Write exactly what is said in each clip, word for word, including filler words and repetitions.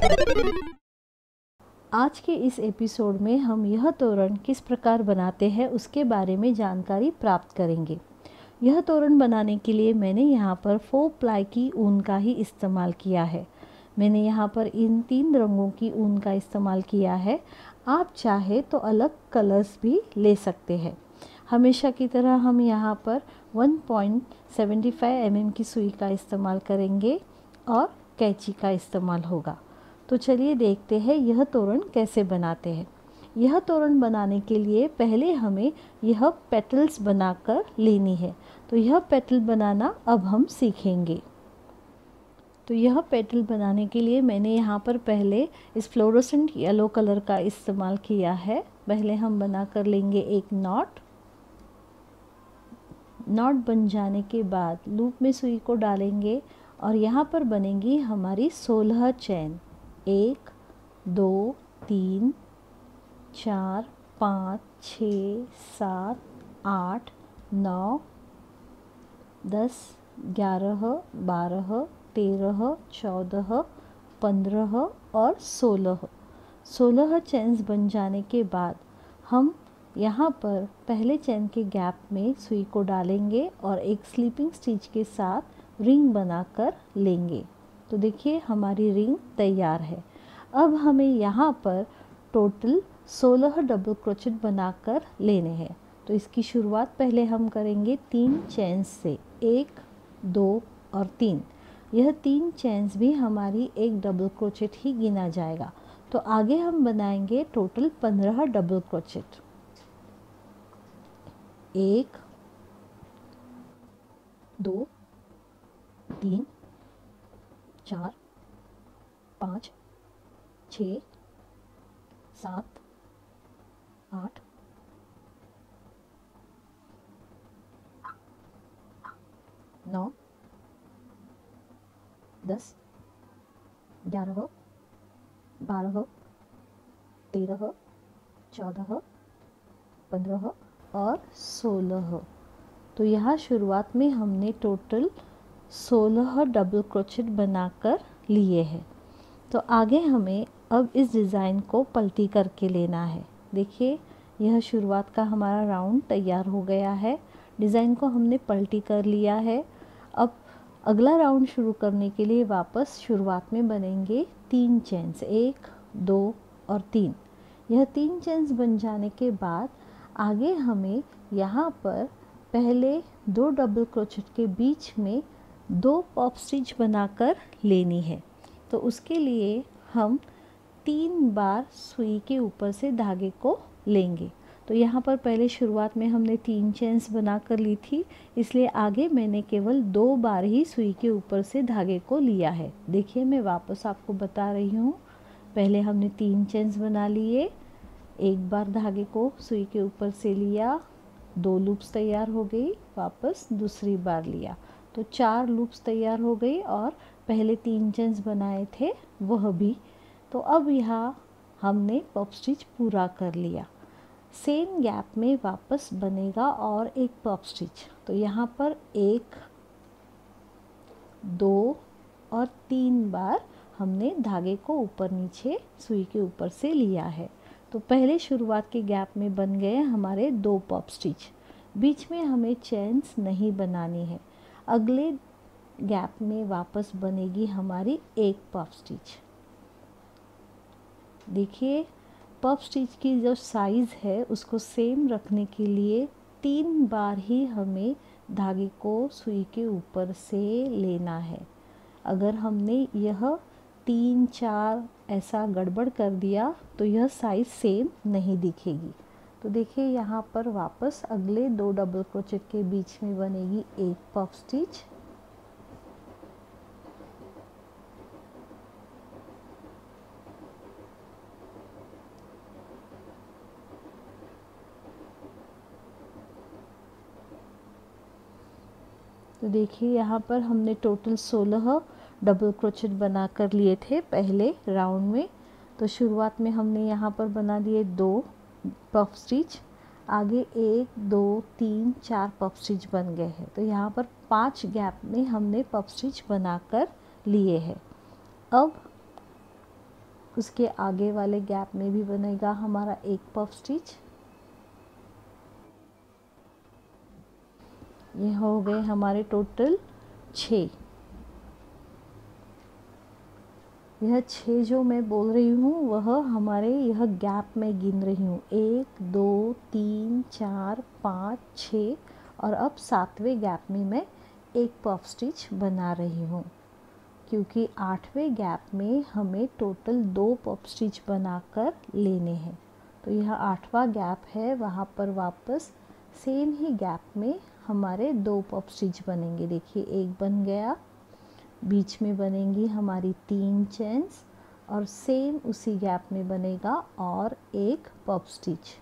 आज के इस एपिसोड में हम यह तोरण किस प्रकार बनाते हैं उसके बारे में जानकारी प्राप्त करेंगे। यह तोरण बनाने के लिए मैंने यहाँ पर फोर प्लाई की ऊन का ही इस्तेमाल किया है। मैंने यहाँ पर इन तीन रंगों की ऊन का इस्तेमाल किया है। आप चाहे तो अलग कलर्स भी ले सकते हैं। हमेशा की तरह हम यहाँ पर one point seven five M M की सुई का इस्तेमाल करेंगे और कैंची का इस्तेमाल होगा। तो चलिए देखते हैं यह तोरण कैसे बनाते हैं। यह तोरण बनाने के लिए पहले हमें यह पेटल्स बनाकर लेनी है। तो यह पेटल बनाना अब हम सीखेंगे। तो यह पेटल बनाने के लिए मैंने यहाँ पर पहले इस फ्लोरोसेंट येलो कलर का इस्तेमाल किया है। पहले हम बना कर लेंगे एक नॉट। नॉट बन जाने के बाद लूप में सुई को डालेंगे और यहाँ पर बनेगी हमारी सोलह चैन। एक, दो, तीन, चार, पाँच, छः, सात, आठ, नौ, दस, ग्यारह, बारह, तेरह, चौदह, पंद्रह और सोलह। सोलह चैन्स बन जाने के बाद हम यहाँ पर पहले चैन के गैप में सुई को डालेंगे और एक स्लीपिंग स्टिच के साथ रिंग बनाकर लेंगे। तो देखिए हमारी रिंग तैयार है। अब हमें यहाँ पर टोटल सोलह डबल क्रोचेट बनाकर लेने हैं। तो इसकी शुरुआत पहले हम करेंगे तीन चैन्स से, एक, दो और तीन। यह तीन चैन्स भी हमारी एक डबल क्रोचेट ही गिना जाएगा। तो आगे हम बनाएंगे टोटल पंद्रह डबल क्रोचेट। एक, दो, तीन, चार, पाँच, छः, सात, आठ, नौ, दस, ग्यारह, बारह, तेरह, चौदह, पंद्रह और सोलह। तो यहाँ शुरुआत में हमने टोटल सोलह डबल क्रोचेट बनाकर लिए हैं। तो आगे हमें अब इस डिज़ाइन को पलटी करके लेना है। देखिए यह शुरुआत का हमारा राउंड तैयार हो गया है। डिज़ाइन को हमने पलटी कर लिया है। अब अगला राउंड शुरू करने के लिए वापस शुरुआत में बनेंगे तीन चेन्स, एक, दो और तीन। यह तीन चेन्स बन जाने के बाद आगे हमें यहाँ पर पहले दो डबल क्रोचेट के बीच में दो पॉप स्टिच बनाकर लेनी है। तो उसके लिए हम तीन बार सुई के ऊपर से धागे को लेंगे। तो यहाँ पर पहले शुरुआत में हमने तीन चेन्स बना कर ली थी, इसलिए आगे मैंने केवल दो बार ही सुई के ऊपर से धागे को लिया है। देखिए मैं वापस आपको बता रही हूँ। पहले हमने तीन चेन्स बना लिए, एक बार धागे को सुई के ऊपर से लिया, दो लूप्स तैयार हो गई, वापस दूसरी बार लिया, तो चार लूप्स तैयार हो गई और पहले तीन चेन्स बनाए थे वह भी। तो अब यहाँ हमने पॉप स्टिच पूरा कर लिया। सेम गैप में वापस बनेगा और एक पॉप स्टिच। तो यहाँ पर एक, दो और तीन बार हमने धागे को ऊपर नीचे सुई के ऊपर से लिया है। तो पहले शुरुआत के गैप में बन गए हमारे दो पॉप स्टिच। बीच में हमें चेन्स नहीं बनानी है। अगले गैप में वापस बनेगी हमारी एक पॉप स्टिच। देखिए पॉप स्टिच की जो साइज़ है उसको सेम रखने के लिए तीन बार ही हमें धागे को सुई के ऊपर से लेना है। अगर हमने यह तीन चार ऐसा गड़बड़ कर दिया तो यह साइज़ सेम नहीं दिखेगी। तो देखिए यहाँ पर वापस अगले दो डबल क्रोचेट के बीच में बनेगी एक पॉप स्टिच। तो देखिए यहाँ पर हमने टोटल सोलह डबल क्रोचेट बना कर लिए थे पहले राउंड में। तो शुरुआत में हमने यहाँ पर बना दिए दो पफ स्टिच, आगे एक, दो, तीन, चार पफ स्टिच बन गए हैं। तो यहाँ पर पांच गैप में हमने पफ स्टिच बनाकर लिए हैं। अब उसके आगे वाले गैप में भी बनेगा हमारा एक पफ स्टिच। ये हो गए हमारे टोटल छः। यह छः जो मैं बोल रही हूँ वह हमारे यह गैप में गिन रही हूँ, एक दो तीन चार पाँच छः, और अब सातवें गैप में मैं एक पफ स्टिच बना रही हूँ, क्योंकि आठवें गैप में हमें टोटल दो पफ स्टिच बनाकर लेने हैं। तो यह आठवां गैप है, वहाँ पर वापस सेम ही गैप में हमारे दो पफ स्टिच बनेंगे। देखिए एक बन गया, बीच में बनेंगी हमारी तीन चेन्स और सेम उसी गैप में बनेगा और एक पफ स्टिच।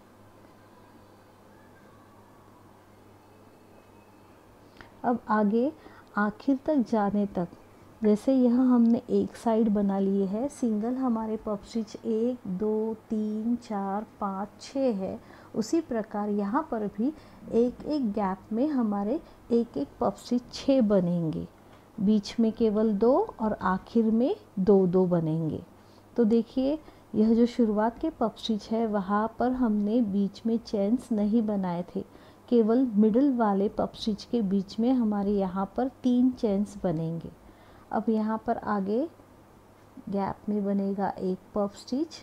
अब आगे आखिर तक जाने तक, जैसे यह हमने एक साइड बना लिए है, सिंगल हमारे पफ स्टिच एक दो तीन चार पाँच छः है, उसी प्रकार यहाँ पर भी एक एक गैप में हमारे एक एक पफ स्टिच छः बनेंगे, बीच में केवल दो और आखिर में दो दो बनेंगे। तो देखिए यह जो शुरुआत के पफ स्टिच है वहाँ पर हमने बीच में चेन्स नहीं बनाए थे, केवल मिडल वाले पफ स्टिच के बीच में हमारे यहाँ पर तीन चेन्स बनेंगे। अब यहाँ पर आगे गैप में बनेगा एक पफ स्टिच,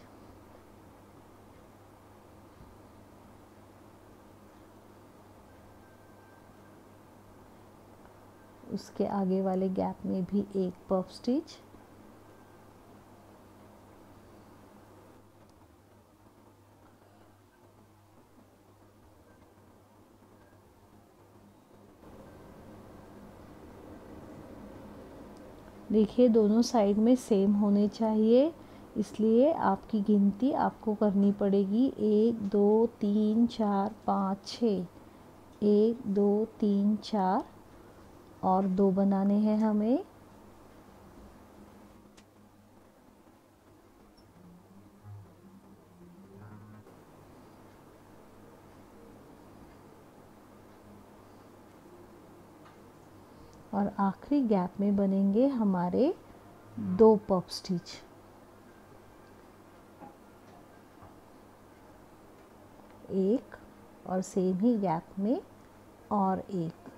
उसके आगे वाले गैप में भी एक पफ स्टिच, देखिए दोनों साइड में सेम होने चाहिए, इसलिए आपकी गिनती आपको करनी पड़ेगी एक दो तीन चार पाँच छः, एक दो तीन चार और दो बनाने हैं हमें। और आखिरी गैप में बनेंगे हमारे दो पफ स्टिच, एक और सेम ही गैप में और एक।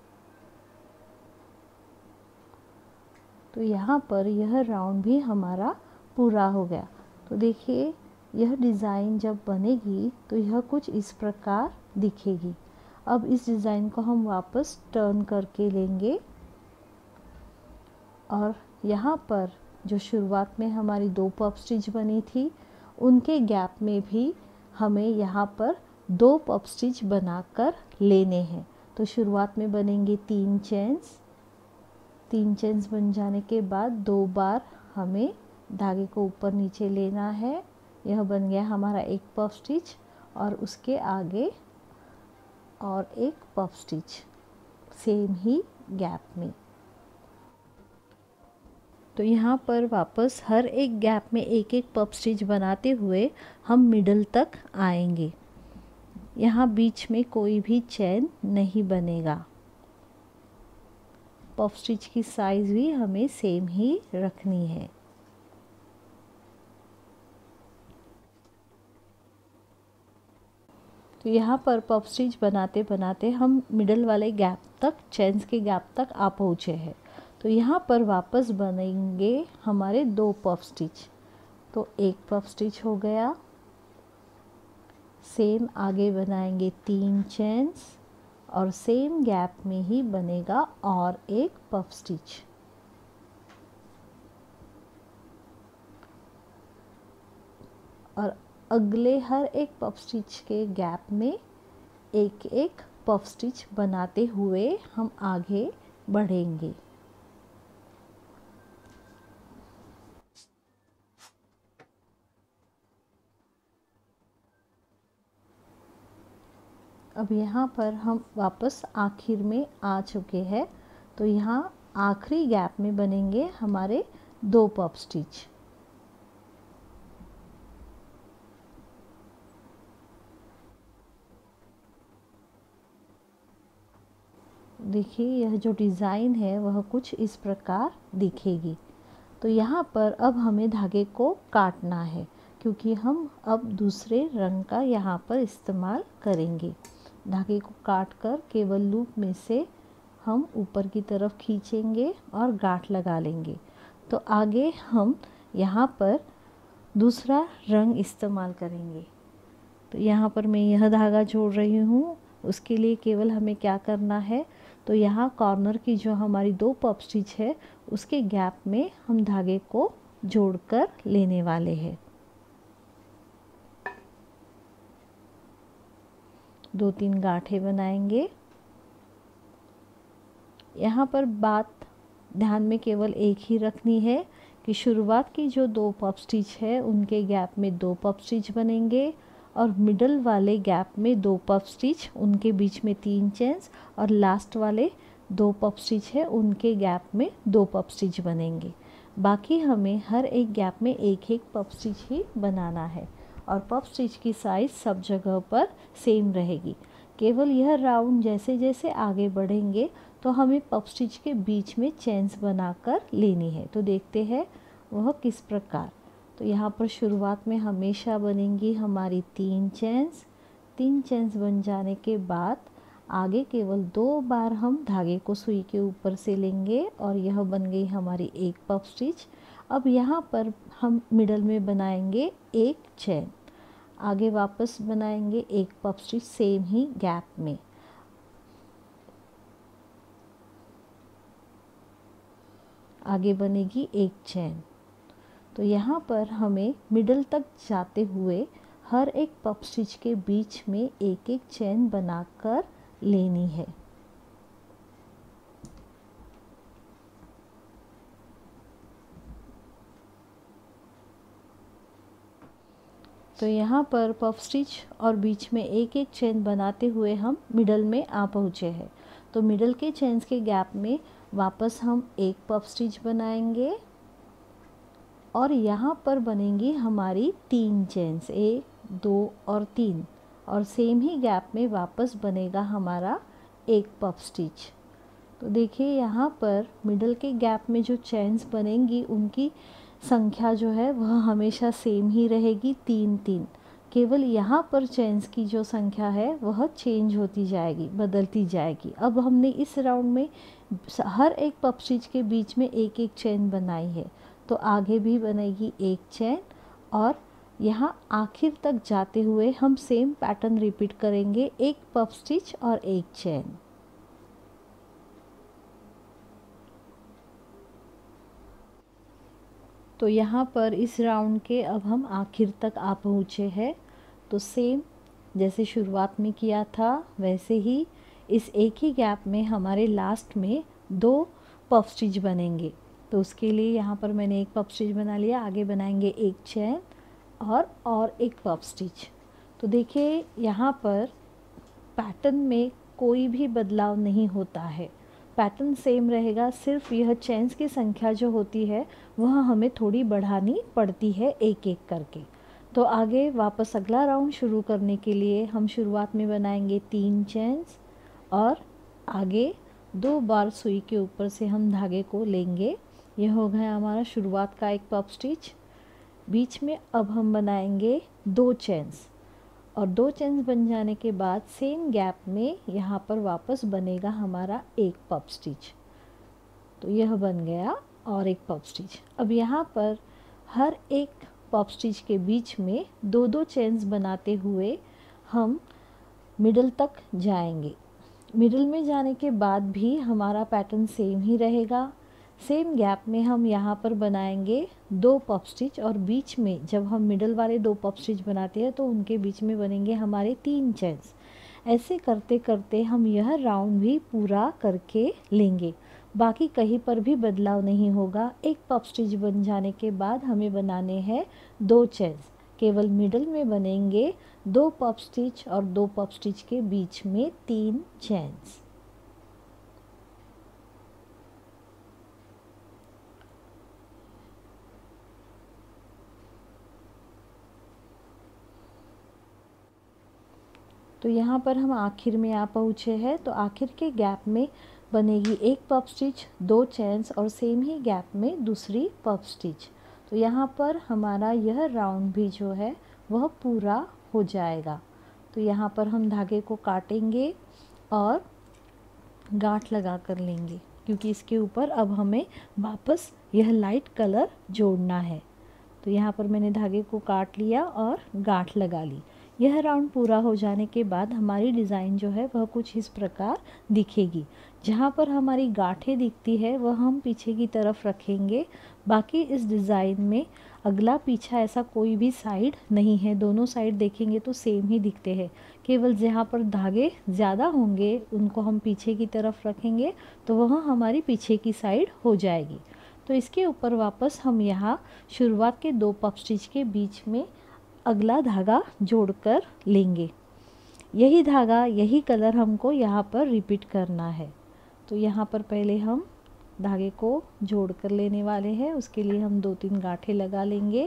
तो यहाँ पर यह राउंड भी हमारा पूरा हो गया। तो देखिए यह डिज़ाइन जब बनेगी तो यह कुछ इस प्रकार दिखेगी। अब इस डिज़ाइन को हम वापस टर्न करके लेंगे और यहाँ पर जो शुरुआत में हमारी दो पफ स्टिच बनी थी उनके गैप में भी हमें यहाँ पर दो पफ स्टिच बनाकर लेने हैं। तो शुरुआत में बनेंगे तीन चेन्स, तीन चेन्स बन जाने के बाद दो बार हमें धागे को ऊपर नीचे लेना है। यह बन गया हमारा एक पफ स्टिच और उसके आगे और एक पफ स्टिच सेम ही गैप में। तो यहाँ पर वापस हर एक गैप में एक एक पफ स्टिच बनाते हुए हम मिडल तक आएंगे। यहाँ बीच में कोई भी चैन नहीं बनेगा। पफ स्टिच की साइज़ भी हमें सेम ही रखनी है। तो यहाँ पर पफ स्टिच बनाते बनाते हम मिडल वाले गैप तक, चेन्स के गैप तक आ पहुँचे हैं। तो यहाँ पर वापस बनेंगे हमारे दो पफ स्टिच। तो एक पफ स्टिच हो गया, सेम आगे बनाएंगे तीन चेन्स और सेम गैप में ही बनेगा और एक पफ स्टिच। और अगले हर एक पफ स्टिच के गैप में एक एक पफ स्टिच बनाते हुए हम आगे बढ़ेंगे। अब यहाँ पर हम वापस आखिर में आ चुके हैं। तो यहाँ आखिरी गैप में बनेंगे हमारे दो पफ स्टिच। देखिए यह जो डिज़ाइन है वह कुछ इस प्रकार दिखेगी। तो यहाँ पर अब हमें धागे को काटना है, क्योंकि हम अब दूसरे रंग का यहाँ पर इस्तेमाल करेंगे। धागे को काट कर केवल लूप में से हम ऊपर की तरफ खींचेंगे और गांठ लगा लेंगे। तो आगे हम यहाँ पर दूसरा रंग इस्तेमाल करेंगे। तो यहाँ पर मैं यह धागा जोड़ रही हूँ। उसके लिए केवल हमें क्या करना है, तो यहाँ कॉर्नर की जो हमारी दो पॉप स्टिच है उसके गैप में हम धागे को जोड़कर लेने वाले हैं। दो तीन गांठें बनाएंगे। यहाँ पर बात ध्यान में केवल एक ही रखनी है कि शुरुआत की जो दो पॉप स्टिच है उनके गैप में दो पॉप स्टिच बनेंगे और मिडल वाले गैप में दो पॉप स्टिच, उनके बीच में तीन चेन्स, और लास्ट वाले दो पॉप स्टिच है उनके गैप में दो पॉप स्टिच बनेंगे। बाकी हमें हर एक गैप में एक एक पॉप स्टिच ही बनाना है और पॉप स्टिच की साइज़ सब जगह पर सेम रहेगी। केवल यह राउंड जैसे जैसे आगे बढ़ेंगे तो हमें पॉप स्टिच के बीच में चेन्स बनाकर लेनी है। तो देखते हैं वह किस प्रकार। तो यहाँ पर शुरुआत में हमेशा बनेंगी हमारी तीन चेन्स। तीन चेन्स बन जाने के बाद आगे केवल दो बार हम धागे को सुई के ऊपर से लेंगे और यह बन गई हमारी एक पॉप स्टिच। अब यहाँ पर हम मिडल में बनाएंगे एक चेन, आगे वापस बनाएंगे एक पॉप स्टिच सेम ही गैप में। आगे बनेगी एक चेन। तो यहाँ पर हमें मिडल तक जाते हुए हर एक पॉप स्टिच के बीच में एक एक चेन बनाकर लेनी है। तो यहाँ पर पॉप स्टिच और बीच में एक एक चेन बनाते हुए हम मिडल में आ पहुँचे हैं। तो मिडल के चेन्स के गैप में वापस हम एक पॉप स्टिच बनाएंगे और यहाँ पर बनेंगी हमारी तीन चेन्स, एक, दो और तीन, और सेम ही गैप में वापस बनेगा हमारा एक पॉप स्टिच। तो देखिए यहाँ पर मिडल के गैप में जो चेन्स बनेंगी उनकी संख्या जो है वह हमेशा सेम ही रहेगी, तीन तीन। केवल यहाँ पर चेन्स की जो संख्या है वह चेंज होती जाएगी, बदलती जाएगी। अब हमने इस राउंड में हर एक पॉप स्टिच के बीच में एक एक चेन बनाई है, तो आगे भी बनेगी एक चेन और यहाँ आखिर तक जाते हुए हम सेम पैटर्न रिपीट करेंगे, एक पॉप स्टिच और एक चेन। तो यहाँ पर इस राउंड के अब हम आखिर तक आ पहुँचे हैं। तो सेम जैसे शुरुआत में किया था वैसे ही इस एक ही गैप में हमारे लास्ट में दो पफ स्टिच बनेंगे। तो उसके लिए यहाँ पर मैंने एक पफ स्टिच बना लिया, आगे बनाएंगे एक चेन और और एक पफ स्टिच। तो देखिए यहाँ पर पैटर्न में कोई भी बदलाव नहीं होता है, पैटर्न सेम रहेगा, सिर्फ यह चेन्स की संख्या जो होती है वह हमें थोड़ी बढ़ानी पड़ती है एक एक करके। तो आगे वापस अगला राउंड शुरू करने के लिए हम शुरुआत में बनाएंगे तीन चेन्स और आगे दो बार सुई के ऊपर से हम धागे को लेंगे। यह हो गया हमारा शुरुआत का एक पफ स्टिच। बीच में अब हम बनाएंगे दो चेन्स और दो चेन्स बन जाने के बाद सेम गैप में यहाँ पर वापस बनेगा हमारा एक पफ स्टिच। तो यह बन गया और एक पफ स्टिच। अब यहाँ पर हर एक पफ स्टिच के बीच में दो दो चेन्स बनाते हुए हम मिडल तक जाएंगे। मिडल में जाने के बाद भी हमारा पैटर्न सेम ही रहेगा। सेम गैप में हम यहाँ पर बनाएंगे दो पफ स्टिच और बीच में जब हम मिडल वाले दो पफ स्टिच बनाते हैं तो उनके बीच में बनेंगे हमारे तीन चेन्स। ऐसे करते करते हम यह राउंड भी पूरा करके लेंगे। बाकी कहीं पर भी बदलाव नहीं होगा। एक पफ स्टिच बन जाने के बाद हमें बनाने हैं दो चेन्स, केवल मिडल में बनेंगे दो पफ स्टिच और दो पफ स्टिच के बीच में तीन चेन्स। तो यहाँ पर हम आखिर में आ पहुँचे हैं। तो आखिर के गैप में बनेगी एक पफ स्टिच, दो चेन्स और सेम ही गैप में दूसरी पफ स्टिच। तो यहाँ पर हमारा यह राउंड भी जो है वह पूरा हो जाएगा। तो यहाँ पर हम धागे को काटेंगे और गांठ लगा कर लेंगे, क्योंकि इसके ऊपर अब हमें वापस यह लाइट कलर जोड़ना है। तो यहाँ पर मैंने धागे को काट लिया और गांठ लगा ली। यह राउंड पूरा हो जाने के बाद हमारी डिज़ाइन जो है वह कुछ इस प्रकार दिखेगी। जहाँ पर हमारी गांठें दिखती है वह हम पीछे की तरफ रखेंगे। बाकी इस डिज़ाइन में अगला पीछा ऐसा कोई भी साइड नहीं है, दोनों साइड देखेंगे तो सेम ही दिखते हैं। केवल जहाँ पर धागे ज़्यादा होंगे उनको हम पीछे की तरफ रखेंगे तो वह हमारी पीछे की साइड हो जाएगी। तो इसके ऊपर वापस हम यहाँ शुरुआत के दो पफ स्टिच के बीच में अगला धागा जोड़कर लेंगे। यही धागा, यही कलर हमको यहाँ पर रिपीट करना है। तो यहाँ पर पहले हम धागे को जोड़ कर लेने वाले हैं। उसके लिए हम दो तीन गांठें लगा लेंगे।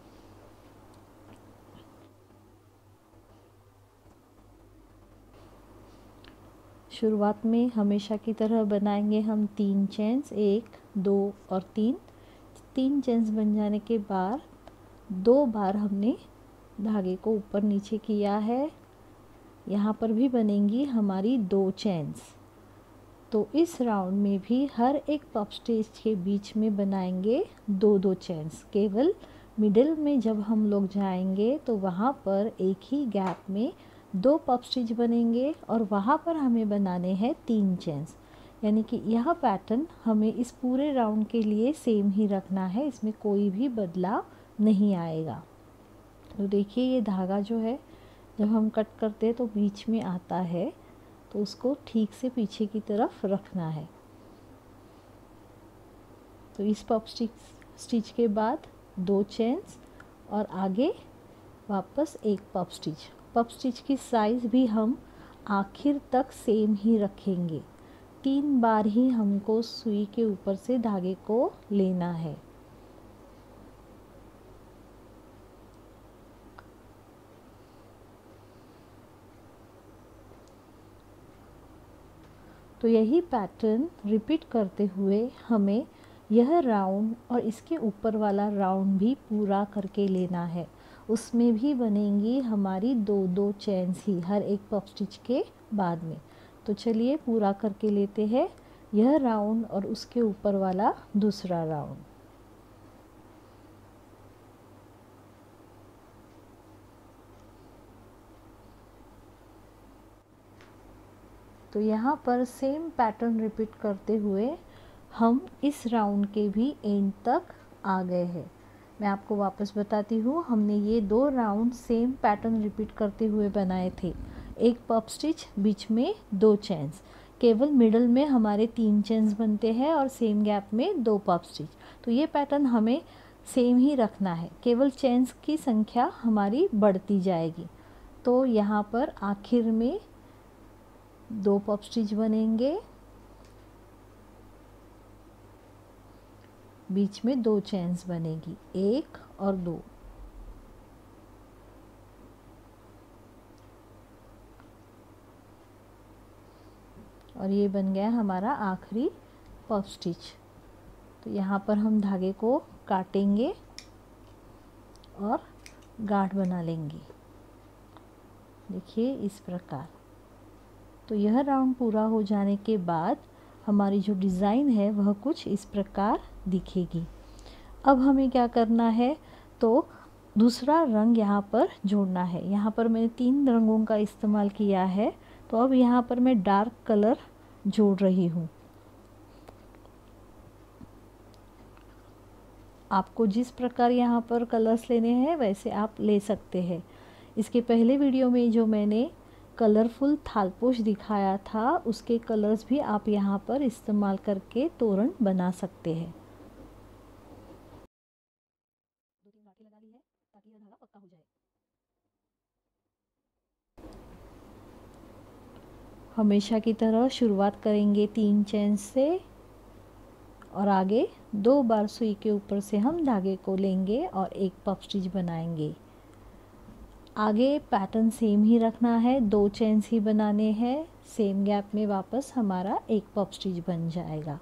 शुरुआत में हमेशा की तरह बनाएंगे हम तीन चेन्स, एक, दो और तीन। तीन चेन्स बन जाने के बाद दो बार हमने धागे को ऊपर नीचे किया है। यहाँ पर भी बनेंगी हमारी दो चेन्स। तो इस राउंड में भी हर एक पफ स्टिच के बीच में बनाएंगे दो दो चेन्स। केवल मिडिल में जब हम लोग जाएंगे तो वहाँ पर एक ही गैप में दो पफ स्टिच बनेंगे और वहाँ पर हमें बनाने हैं तीन चेन्स। यानी कि यह पैटर्न हमें इस पूरे राउंड के लिए सेम ही रखना है, इसमें कोई भी बदलाव नहीं आएगा। तो देखिए ये धागा जो है जब हम कट करते हैं तो बीच में आता है, तो उसको ठीक से पीछे की तरफ रखना है। तो इस पफ स्टिच स्टिच के बाद दो चेन्स और आगे वापस एक पफ स्टिच। पफ स्टिच की साइज़ भी हम आखिर तक सेम ही रखेंगे। तीन बार ही हमको सुई के ऊपर से धागे को लेना है। तो यही पैटर्न रिपीट करते हुए हमें यह राउंड और इसके ऊपर वाला राउंड भी पूरा करके लेना है। उसमें भी बनेंगी हमारी दो दो चेन्स ही हर एक पफ स्टिच के बाद में। तो चलिए पूरा करके लेते हैं यह राउंड और उसके ऊपर वाला दूसरा राउंड। तो यहाँ पर सेम पैटर्न रिपीट करते हुए हम इस राउंड के भी एंड तक आ गए हैं। मैं आपको वापस बताती हूँ, हमने ये दो राउंड सेम पैटर्न रिपीट करते हुए बनाए थे। एक पफ स्टिच, बीच में दो चेन्स, केवल मिडल में हमारे तीन चेन्स बनते हैं और सेम गैप में दो पफ स्टिच। तो ये पैटर्न हमें सेम ही रखना है, केवल चेन्स की संख्या हमारी बढ़ती जाएगी। तो यहाँ पर आखिर में दो पफ स्टिच बनेंगे, बीच में दो चेन्स बनेगी, एक और दो। और ये बन गया हमारा आखिरी पफ स्टिच। तो यहाँ पर हम धागे को काटेंगे और गांठ बना लेंगे, देखिए इस प्रकार। तो यह राउंड पूरा हो जाने के बाद हमारी जो डिज़ाइन है वह कुछ इस प्रकार दिखेगी। अब हमें क्या करना है, तो दूसरा रंग यहाँ पर जोड़ना है। यहाँ पर मैंने तीन रंगों का इस्तेमाल किया है, तो अब यहाँ पर मैं डार्क कलर जोड़ रही हूँ। आपको जिस प्रकार यहाँ पर कलर्स लेने हैं वैसे आप ले सकते हैं। इसके पहले वीडियो में जो मैंने कलरफुल थालपोश दिखाया था उसके कलर्स भी आप यहाँ पर इस्तेमाल करके तोरण बना सकते हैं। दो तीन गांठें लगा ली है ताकि यह धागा पक्का हो जाए। हमेशा की तरह शुरुआत करेंगे तीन चेन से और आगे दो बार सुई के ऊपर से हम धागे को लेंगे और एक पफ स्टिच बनाएंगे। आगे पैटर्न सेम ही रखना है, दो चेन्स ही बनाने हैं, सेम गैप में वापस हमारा एक पफ स्टिच बन जाएगा।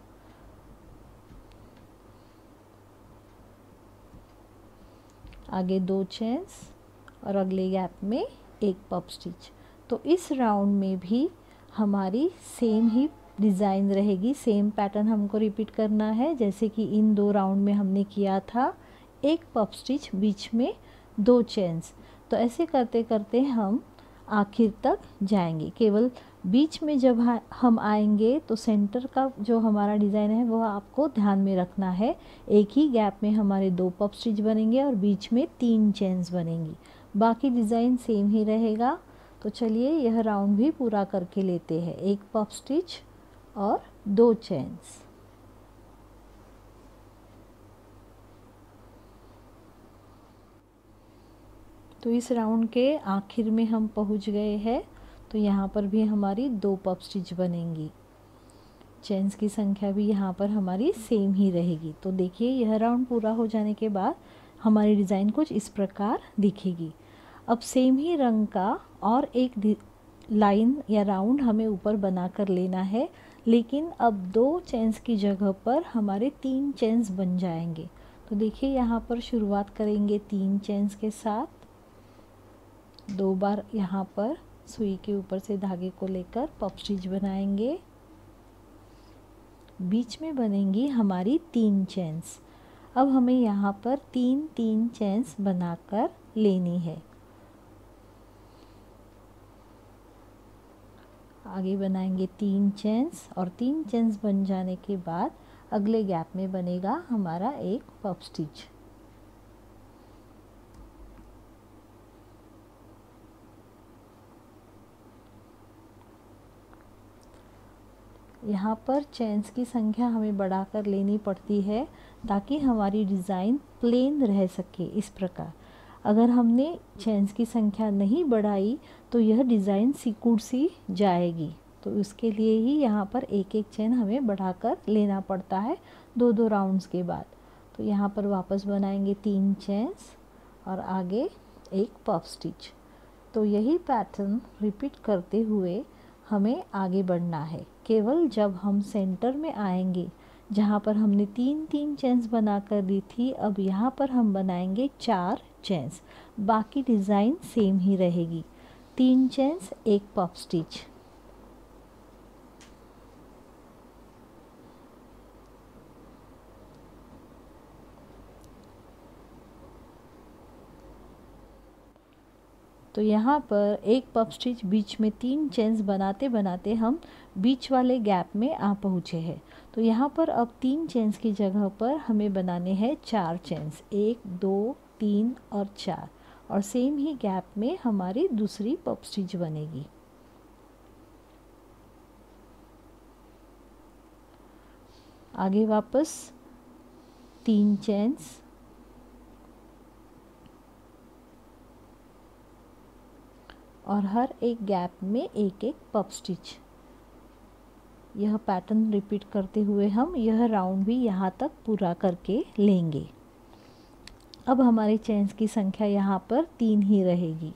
आगे दो चेन्स और अगले गैप में एक पफ स्टिच। तो इस राउंड में भी हमारी सेम ही डिज़ाइन रहेगी, सेम पैटर्न हमको रिपीट करना है जैसे कि इन दो राउंड में हमने किया था। एक पफ स्टिच, बीच में दो चेन्स। तो ऐसे करते करते हम आखिर तक जाएंगे। केवल बीच में जब हम आएंगे तो सेंटर का जो हमारा डिज़ाइन है वह आपको ध्यान में रखना है। एक ही गैप में हमारे दो पफ स्टिच बनेंगे और बीच में तीन चेन्स बनेंगी, बाकी डिज़ाइन सेम ही रहेगा। तो चलिए यह राउंड भी पूरा करके लेते हैं। एक पफ स्टिच और दो चेन्स। तो इस राउंड के आखिर में हम पहुंच गए हैं। तो यहाँ पर भी हमारी दो पफ स्टिच बनेंगी, चेन्स की संख्या भी यहाँ पर हमारी सेम ही रहेगी। तो देखिए यह राउंड पूरा हो जाने के बाद हमारी डिज़ाइन कुछ इस प्रकार दिखेगी। अब सेम ही रंग का और एक लाइन या राउंड हमें ऊपर बना कर लेना है, लेकिन अब दो चेन्स की जगह पर हमारे तीन चेन्स बन जाएंगे। तो देखिए यहाँ पर शुरुआत करेंगे तीन चेन्स के साथ। दो बार यहाँ पर सुई के ऊपर से धागे को लेकर पफ स्टिच बनाएंगे, बीच में बनेंगी हमारी तीन चेन्स। अब हमें यहाँ पर तीन तीन चेन्स बनाकर लेनी है। आगे बनाएंगे तीन चेन्स और तीन चेन्स बन जाने के बाद अगले गैप में बनेगा हमारा एक पफ स्टिच। यहाँ पर चेन्स की संख्या हमें बढ़ाकर लेनी पड़ती है ताकि हमारी डिज़ाइन प्लेन रह सके। इस प्रकार अगर हमने चेन्स की संख्या नहीं बढ़ाई तो यह डिज़ाइन सिकुड़ सी जाएगी। तो उसके लिए ही यहाँ पर एक एक चेन हमें बढ़ाकर लेना पड़ता है दो दो राउंड्स के बाद। तो यहाँ पर वापस बनाएंगे तीन चेन्स और आगे एक पफ स्टिच। तो यही पैटर्न रिपीट करते हुए हमें आगे बढ़ना है। केवल जब हम सेंटर में आएंगे जहाँ पर हमने तीन तीन चेन्स बना कर दी थी, अब यहाँ पर हम बनाएंगे चार चेन्स। बाकी डिज़ाइन सेम ही रहेगी, तीन चेन्स एक पफ स्टिच। तो यहाँ पर एक पफ स्टिच बीच में तीन चेन्स बनाते बनाते हम बीच वाले गैप में आ पहुँचे हैं। तो यहाँ पर अब तीन चेन्स की जगह पर हमें बनाने हैं चार चेन्स, एक दो तीन और चार, और सेम ही गैप में हमारी दूसरी पफ स्टिच बनेगी। आगे वापस तीन चेन्स और हर एक गैप में एक एक पफ स्टिच। यह पैटर्न रिपीट करते हुए हम यह राउंड भी यहाँ तक पूरा करके लेंगे। अब हमारी चेन्स की संख्या यहाँ पर तीन ही रहेगी।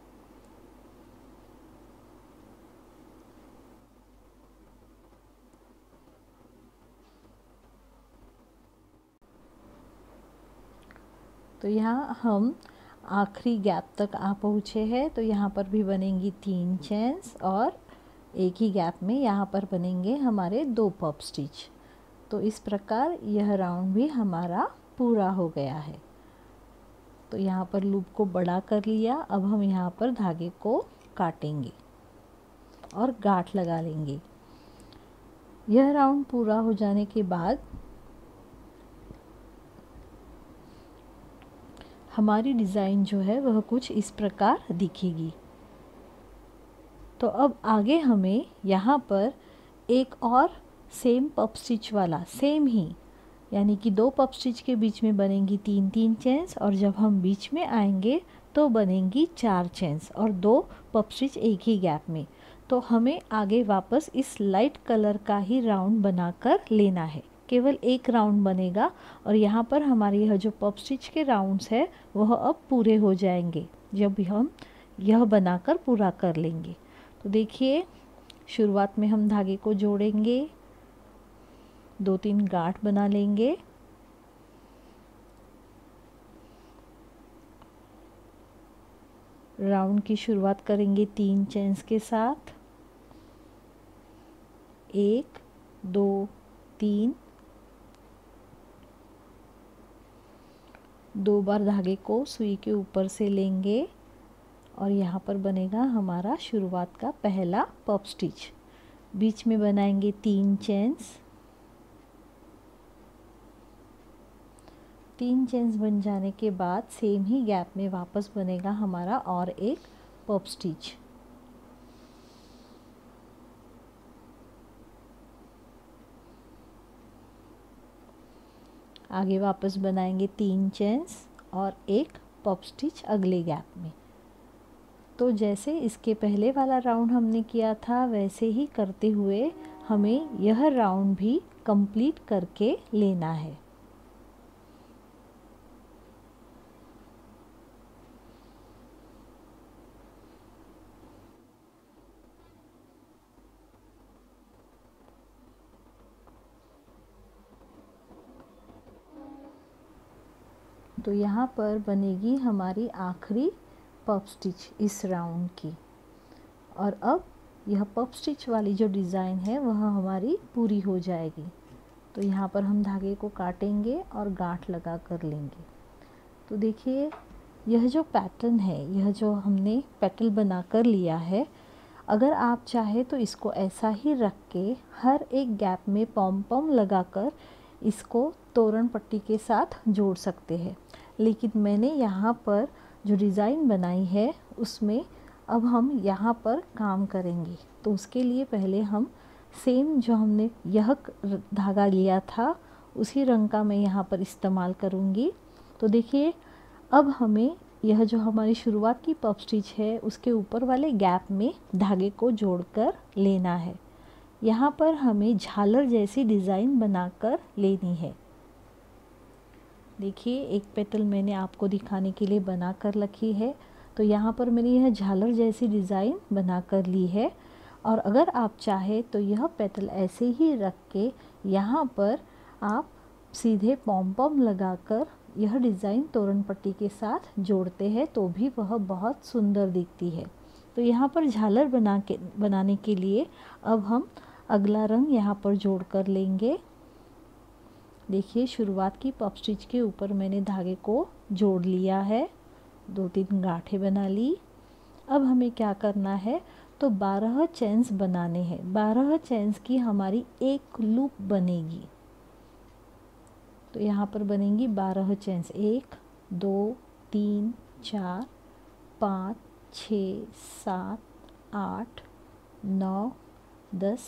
तो यहाँ हम आखिरी गैप तक आ पहुँचे हैं। तो यहाँ पर भी बनेंगी तीन चेन्स और एक ही गैप में यहाँ पर बनेंगे हमारे दो पफ स्टिच। तो इस प्रकार यह राउंड भी हमारा पूरा हो गया है। तो यहाँ पर लूप को बड़ा कर लिया। अब हम यहाँ पर धागे को काटेंगे और गांठ लगा लेंगे। यह राउंड पूरा हो जाने के बाद हमारी डिज़ाइन जो है वह कुछ इस प्रकार दिखेगी। तो अब आगे हमें यहाँ पर एक और सेम पफ स्टिच वाला, सेम ही यानी कि दो पफ स्टिच के बीच में बनेंगी तीन तीन चेन्स, और जब हम बीच में आएंगे तो बनेंगी चार चेन्स और दो पफ स्टिच एक ही गैप में। तो हमें आगे वापस इस लाइट कलर का ही राउंड बनाकर लेना है। केवल एक राउंड बनेगा और यहाँ पर हमारी यह जो पफ स्टिच के राउंड्स है वह अब पूरे हो जाएंगे जब भी हम यह बनाकर पूरा कर लेंगे। तो देखिए शुरुआत में हम धागे को जोड़ेंगे, दो तीन गांठ बना लेंगे, राउंड की शुरुआत करेंगे तीन चेन्स के साथ, एक दो तीन, दो बार धागे को सुई के ऊपर से लेंगे और यहाँ पर बनेगा हमारा शुरुआत का पहला पफ स्टिच। बीच में बनाएंगे तीन चेन्स, तीन चेन्स बन जाने के बाद सेम ही गैप में वापस बनेगा हमारा और एक पफ स्टिच। आगे वापस बनाएंगे तीन चेन्स और एक पफ स्टिच अगले गैप में। तो जैसे इसके पहले वाला राउंड हमने किया था वैसे ही करते हुए हमें यह राउंड भी कंप्लीट करके लेना है। तो यहाँ पर बनेगी हमारी आखिरी पफ स्टिच इस राउंड की। और अब यह पफ स्टिच वाली जो डिज़ाइन है वह हमारी पूरी हो जाएगी। तो यहाँ पर हम धागे को काटेंगे और गांठ लगा कर लेंगे। तो देखिए यह जो पैटर्न है, यह जो हमने पेटल बना कर लिया है, अगर आप चाहे तो इसको ऐसा ही रख के हर एक गैप में पॉम पॉम लगाकर इसको तोरण पट्टी के साथ जोड़ सकते हैं। लेकिन मैंने यहाँ पर जो डिज़ाइन बनाई है उसमें अब हम यहाँ पर काम करेंगे। तो उसके लिए पहले हम सेम जो हमने यह धागा लिया था उसी रंग का मैं यहाँ पर इस्तेमाल करूँगी। तो देखिए अब हमें यह जो हमारी शुरुआत की पफ स्टिच है उसके ऊपर वाले गैप में धागे को जोड़कर लेना है। यहाँ पर हमें झालर जैसी डिज़ाइन बनाकर लेनी है। देखिए एक पेटल मैंने आपको दिखाने के लिए बना कर रखी है। तो यहाँ पर मैंने यह झालर जैसी डिज़ाइन बना कर ली है। और अगर आप चाहे तो यह पेटल ऐसे ही रख के यहाँ पर आप सीधे पॉम पॉम लगाकर यह डिज़ाइन तोरण पट्टी के साथ जोड़ते हैं तो भी वह बहुत सुंदर दिखती है। तो यहाँ पर झालर बना के बनाने के लिए अब हम अगला रंग यहाँ पर जोड़ कर लेंगे। देखिए शुरुआत की पफ स्टिच के ऊपर मैंने धागे को जोड़ लिया है, दो तीन गांठें बना ली। अब हमें क्या करना है, तो बारह चेन्स बनाने हैं। बारह चेन्स की हमारी एक लूप बनेगी। तो यहाँ पर बनेंगी बारह चेन्स, एक दो तीन चार पाँच छः सात आठ नौ दस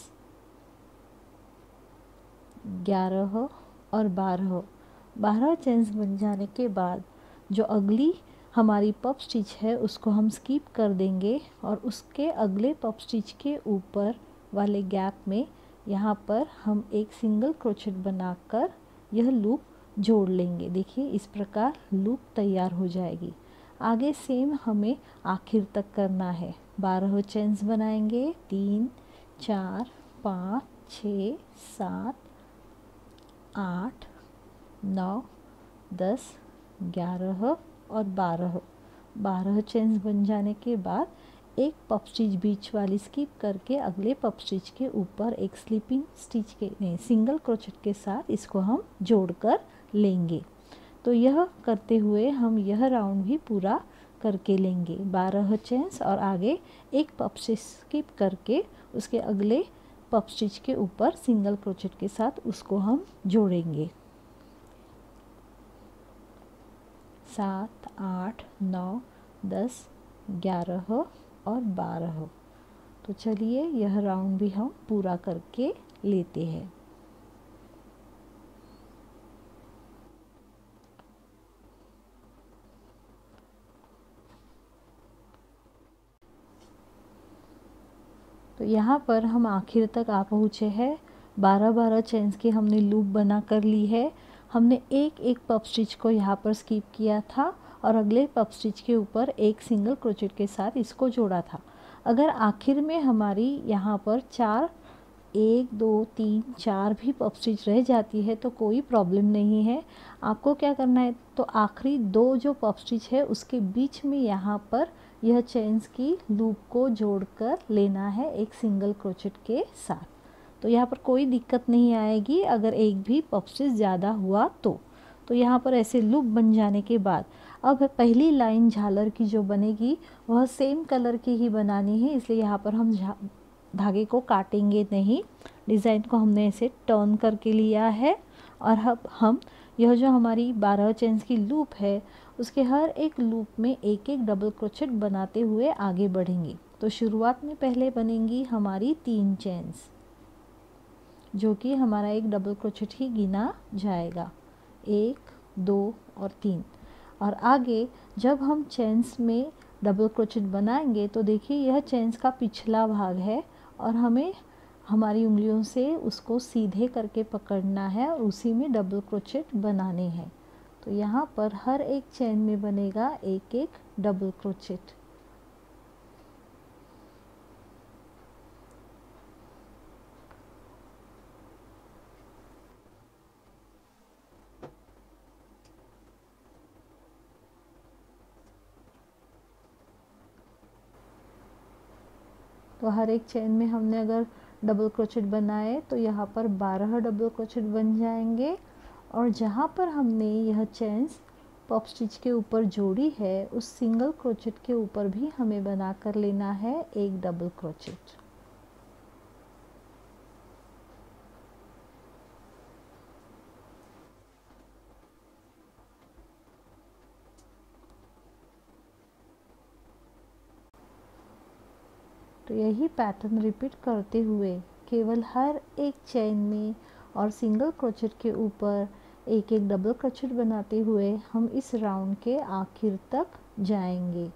ग्यारह और बारह। बारह चेन्स बन जाने के बाद जो अगली हमारी पफ स्टिच है उसको हम स्किप कर देंगे और उसके अगले पफ स्टिच के ऊपर वाले गैप में यहाँ पर हम एक सिंगल क्रोचेट बनाकर यह लूप जोड़ लेंगे। देखिए इस प्रकार लूप तैयार हो जाएगी। आगे सेम हमें आखिर तक करना है। बारह चेन्स बनाएंगे, तीन चार पाँच छः सात आठ नौ दस ग्यारह और बारह। बारह चेन्स बन जाने के बाद एक पफ स्टिच बीच वाली स्किप करके अगले पफ स्टिच के ऊपर एक स्लिपिंग स्टिच के नहीं सिंगल क्रोचेट के साथ इसको हम जोड़कर लेंगे। तो यह करते हुए हम यह राउंड भी पूरा करके लेंगे। बारह चेन्स और आगे एक पफ स्टिच स्किप करके उसके अगले पफ स्टिच के ऊपर सिंगल क्रोचेट के साथ उसको हम जोड़ेंगे। सात आठ नौ दस ग्यारह और बारह। तो चलिए यह राउंड भी हम पूरा करके लेते हैं। तो यहाँ पर हम आखिर तक आ पहुँचे हैं। बारह बारह चेन्स की हमने लूप बना कर ली है। हमने एक एक पफ स्टिच को यहाँ पर स्किप किया था और अगले पफ स्टिच के ऊपर एक सिंगल क्रोचेट के साथ इसको जोड़ा था। अगर आखिर में हमारी यहाँ पर चार एक दो तीन चार भी पफ स्टिच रह जाती है तो कोई प्रॉब्लम नहीं है। आपको क्या करना है, तो आखिरी दो जो पफ स्टिच है उसके बीच में यहाँ पर यह चेन्स की लूप को जोड़कर लेना है एक सिंगल क्रोचेट के साथ। तो यहाँ पर कोई दिक्कत नहीं आएगी अगर एक भी पफ स्टिच ज़्यादा हुआ तो तो यहाँ पर ऐसे लूप बन जाने के बाद अब पहली लाइन झालर की जो बनेगी वह सेम कलर की ही बनानी है, इसलिए यहाँ पर हम धागे को काटेंगे नहीं। डिज़ाइन को हमने ऐसे टर्न करके लिया है और अब हम यह जो हमारी बारह चेन्स की लूप है उसके हर एक लूप में एक एक डबल क्रोचेट बनाते हुए आगे बढ़ेंगे। तो शुरुआत में पहले बनेंगी हमारी तीन चेन्स, जो कि हमारा एक डबल क्रोचेट ही गिना जाएगा, एक दो और तीन। और आगे जब हम चेन्स में डबल क्रोचेट बनाएंगे तो देखिए यह चेन्स का पिछला भाग है और हमें हमारी उंगलियों से उसको सीधे करके पकड़ना है और उसी में डबल क्रोचेट बनाने हैं। तो यहाँ पर हर एक चेन में बनेगा एक एक डबल क्रोचेट। तो हर एक चेन में हमने अगर डबल क्रोचेट बनाए तो यहाँ पर बारह डबल क्रोचेट बन जाएंगे और जहाँ पर हमने यह चेन्स पफ स्टिच के ऊपर जोड़ी है उस सिंगल क्रोचेट के ऊपर भी हमें बना कर लेना है एक डबल क्रोचेट। तो यही पैटर्न रिपीट करते हुए केवल हर एक चेन में और सिंगल क्रोचेट के ऊपर एक एक डबल क्रोचेट बनाते हुए हम इस राउंड के आखिर तक जाएंगे।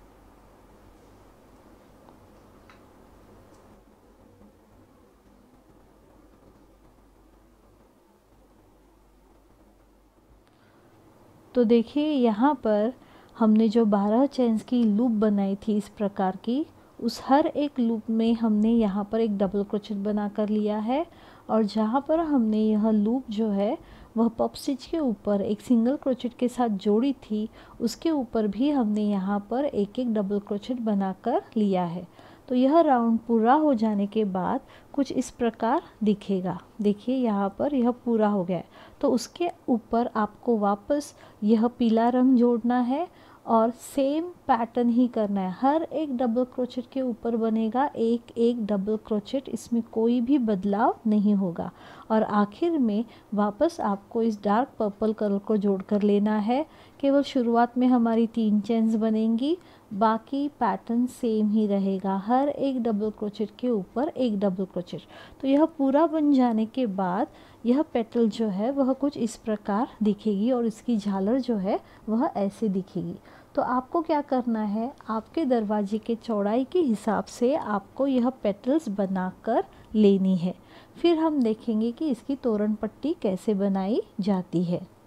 तो देखिए यहाँ पर हमने जो बारह चेन्स की लूप बनाई थी इस प्रकार की, उस हर एक लूप में हमने यहाँ पर एक डबल क्रोचेट बना कर लिया है और जहाँ पर हमने यह लूप जो है वह पफ स्टिच के ऊपर एक सिंगल क्रोचेट के साथ जोड़ी थी उसके ऊपर भी हमने यहाँ पर एक एक डबल क्रोचेट बना कर लिया है। तो यह राउंड पूरा हो जाने के बाद कुछ इस प्रकार दिखेगा। देखिए यहाँ पर यह पूरा हो गया है। तो उसके ऊपर आपको वापस यह पीला रंग जोड़ना है और सेम पैटर्न ही करना है। हर एक डबल क्रोचेट के ऊपर बनेगा एक एक डबल क्रोचेट, इसमें कोई भी बदलाव नहीं होगा। और आखिर में वापस आपको इस डार्क पर्पल कलर को जोड़ कर लेना है। केवल शुरुआत में हमारी तीन चेन्स बनेंगी, बाकी पैटर्न सेम ही रहेगा, हर एक डबल क्रोचेट के ऊपर एक डबल क्रोचेट। तो यह पूरा बन जाने के बाद यह पेटल जो है वह कुछ इस प्रकार दिखेगी और इसकी झालर जो है वह ऐसे दिखेगी। तो आपको क्या करना है, आपके दरवाजे के चौड़ाई के हिसाब से आपको यह पेटल्स बनाकर लेनी है। फिर हम देखेंगे कि इसकी तोरण पट्टी कैसे बनाई जाती है।